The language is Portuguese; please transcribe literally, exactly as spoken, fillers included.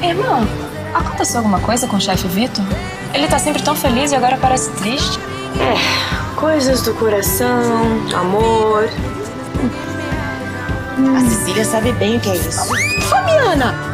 Irmã, aconteceu alguma coisa com o chefe Vitor? Ele tá sempre tão feliz e agora parece triste. É, coisas do coração, amor. A Cecília sabe bem o que é isso. Fabiana!